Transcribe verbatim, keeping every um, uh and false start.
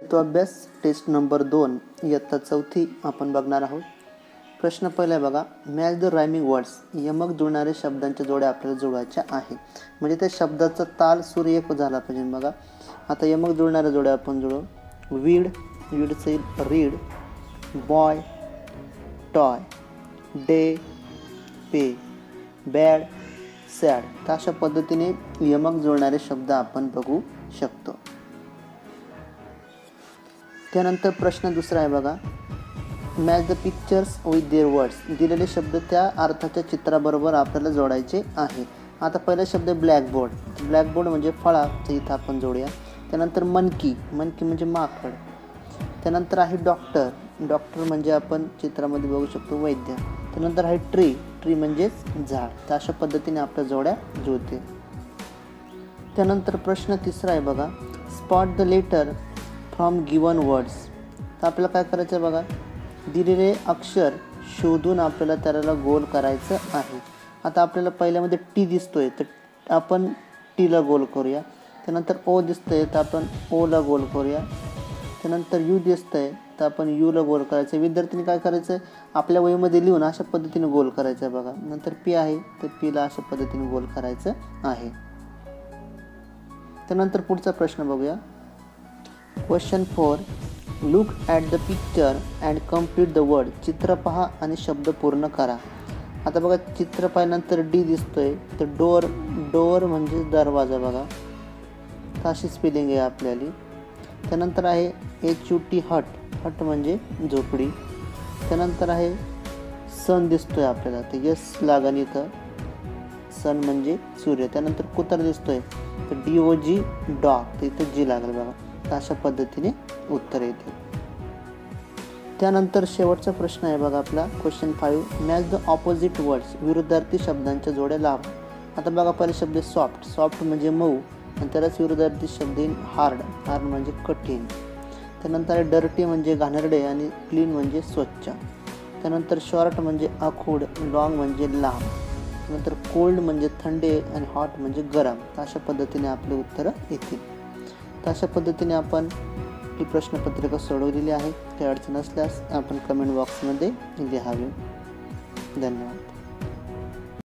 तो अभ्यास taste number दोन इयत्ता चौथी आपण बघणार आहोत। प्रश्न पहिला आहे बघा, मॅच द रायमिंग वर्ड्स, यमक जुळणारे शब्दांच्या जोड्या आपल्याला जुळवायच्या आहे। म्हणजे त्या शब्दाचा ताल सूर एक झाला पाहिजे बघा। आता यमक जुळणाऱ्या जोड्या आपण जुळवू। वीड, वीडचं येईल read, boy toy, day pay, bad sad. तर अशा पद्धतीने यमक जुळणारे शब्द आपण बघू शकतो। त्यानंतर प्रश्न दुसरा आहे बघा, match the pictures with their words, दिलेले शब्द त्या अर्थाच्या चित्राबरोबर आपल्याला जोडायचे आहे। आता पहिला शब्द ब्लॅकबोर्ड, ब्लॅकबोर्ड म्हणजे फळा, तर इथं आपण जोडूया। त्यानंतर मनकी, मनकी म्हणजे माकड। त्यानंतर आहे डॉक्टर, डॉक्टर म्हणजे आपण चित्रामध्ये बघू शकतो वैद्य। त्यानंतर आहे ट्री, ट्री म्हणजेच झाड। तर अशा पद्धतीने आपल्या जोड्या जुळते। त्यानंतर प्रश्न तिसरा आहे बघा, spot the letter from given words. तर आपल्याला काय करायचं आहे बघा, दिलेले अक्षर शोधून आपल्याला त्याला गोल करायचं आहे। आता आपल्याला पहिल्यामध्ये टी दिसतोय तर आपण टीला गोल करूया। त्यानंतर ओ दिसतंय तर आपण ओला गोल करूया। त्यानंतर यू दिसतंय तर आपण यूला गोल करायचं। विद्यार्थ्यांनी काय करायचं, आपल्या वहीमध्ये लिहून अशा पद्धतीने गोल करायचं आहे बघा। नंतर पी आहे तर पीला अशा पद्धतीने गोल करायचं आहे। त्यानंतर पुढचा प्रश्न बघूया, question four, look at the picture and complete the word, चित्र पहा आणि शब्द पूर्ण करा। आता बघा चित्र पाहिल्यानंतर डी दिसतोय तर डोअर, डोअर म्हणजे दरवाजा बघा, तर अशी स्पेलिंग आहे आपल्याला। त्यानंतर आहे H U T hut, hut म्हणजे झोपडी। त्यानंतर आहे सन दिसतोय आपल्याला, तर यस लागण इथं, सन म्हणजे सूर्य। त्यानंतर कुत्रा दिसतोय तर डी ओ जी डॉग, तर इथं जी लागेल बघा। तर अशा पद्धतीने उत्तर येते। त्यानंतर शेवटचा प्रश्न आहे बघा आपला question five, match the opposite words, विरुद्धार्थी शब्दांच्या जोड्या लावा। आता बघा पहिले शब्द सॉफ्ट, सॉफ्ट म्हणजे मऊ, आणि त्यालाच विरुद्धार्थी शब्द येईल हार्ड, हार्ड म्हणजे कठीण। त्यानंतर आहे डर्टी म्हणजे घाणेरडे, आणि क्लीन म्हणजे स्वच्छ। त्यानंतर शॉर्ट म्हणजे आखूड, लॉंग म्हणजे लांब। त्यानंतर कोल्ड म्हणजे थंडे, आणि हॉट म्हणजे गरम। तर अशा पद्धतीने आपले उत्तरं येतील। तर अशा पद्धतीने आपण ही प्रश्नपत्रिका सोडवलेली आहे। काही अडचण असल्यास आपण कमेंट बॉक्समध्ये लिहावे। धन्यवाद।